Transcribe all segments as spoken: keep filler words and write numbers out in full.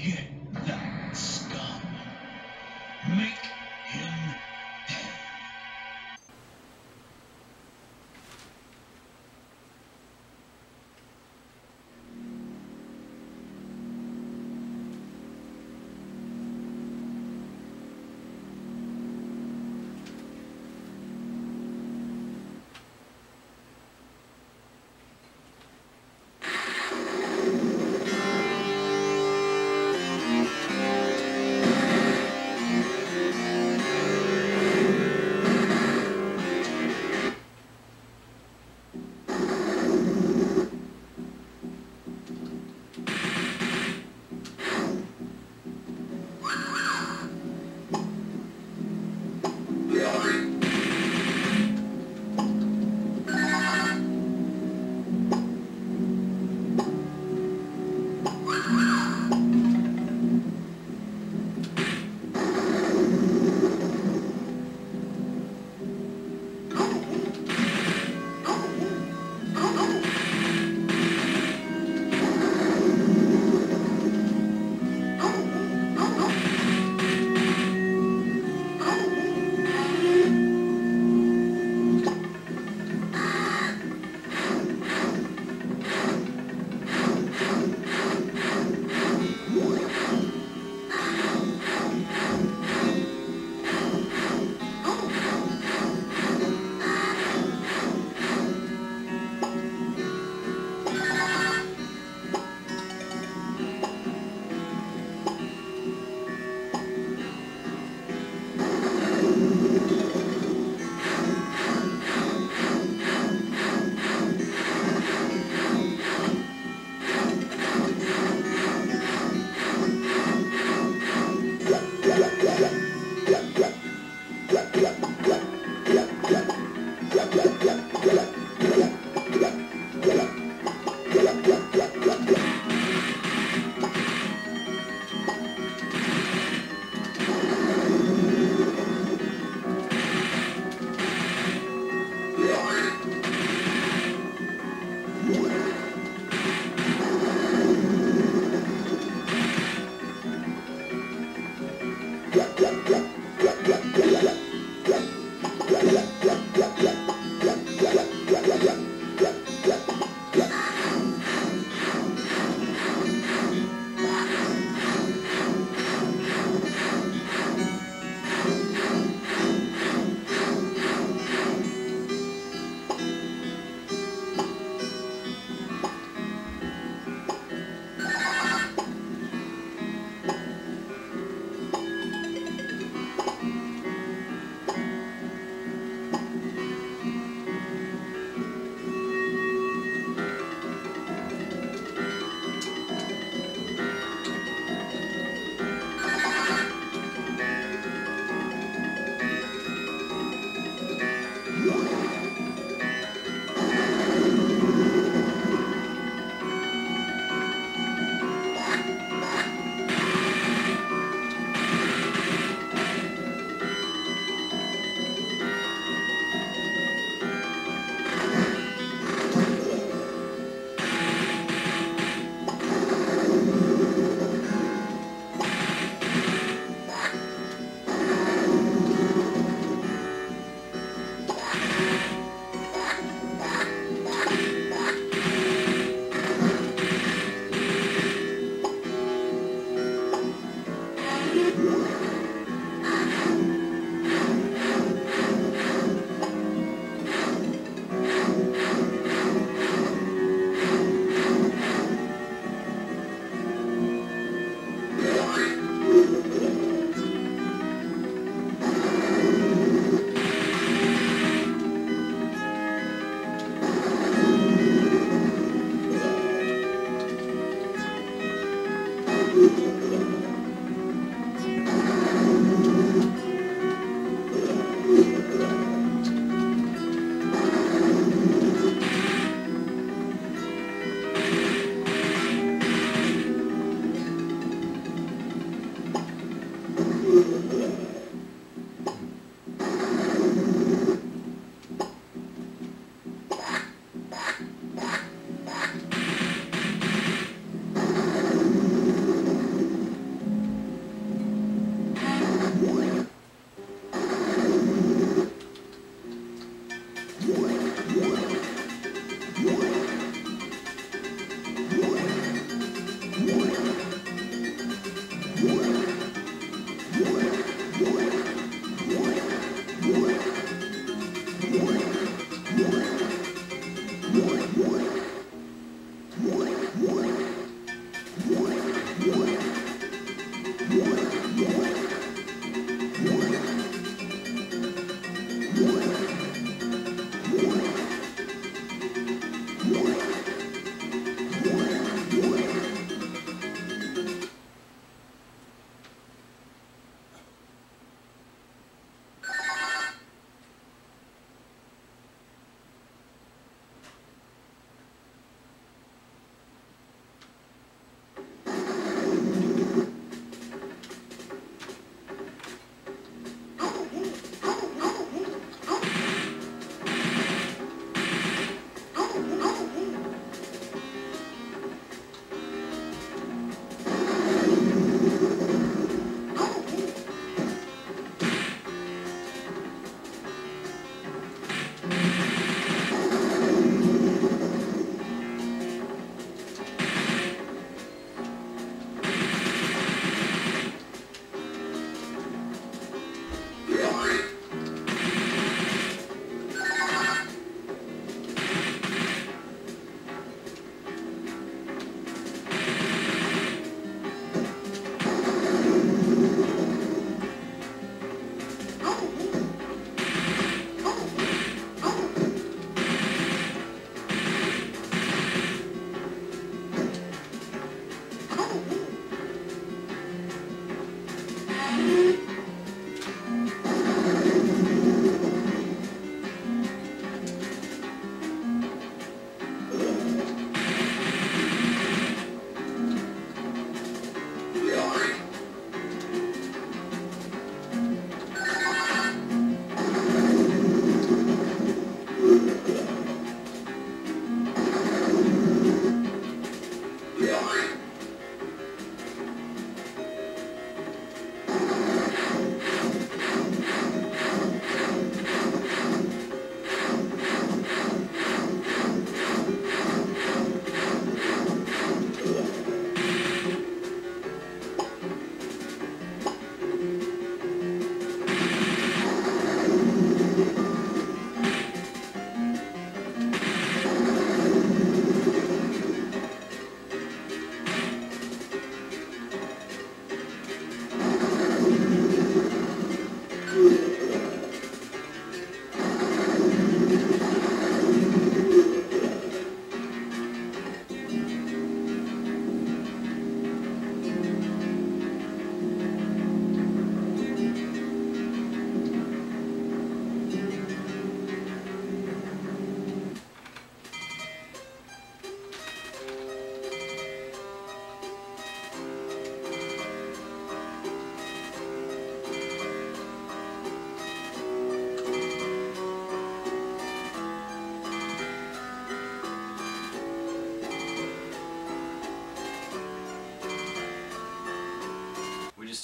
Get that scum. Make him pay.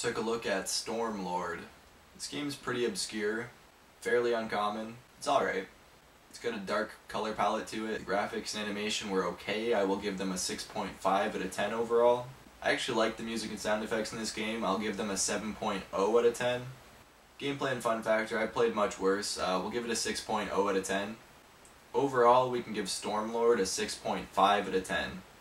just took a look at Stormlord. This game's pretty obscure, fairly uncommon. It's alright. It's got a dark color palette to it. The graphics and animation were okay. I will give them a six point five out of ten overall. I actually like the music and sound effects in this game. I'll give them a seven point zero out of ten. Gameplay and fun factor, I played much worse. Uh, we'll give it a six point zero out of ten. Overall, we can give Stormlord a six point five out of ten.